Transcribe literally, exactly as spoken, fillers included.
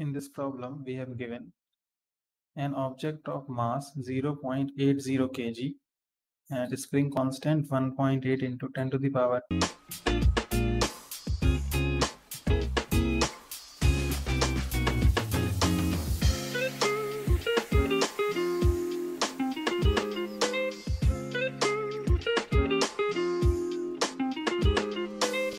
In this problem, we have given an object of mass zero point eight zero kilograms and spring constant one point eight into ten to the power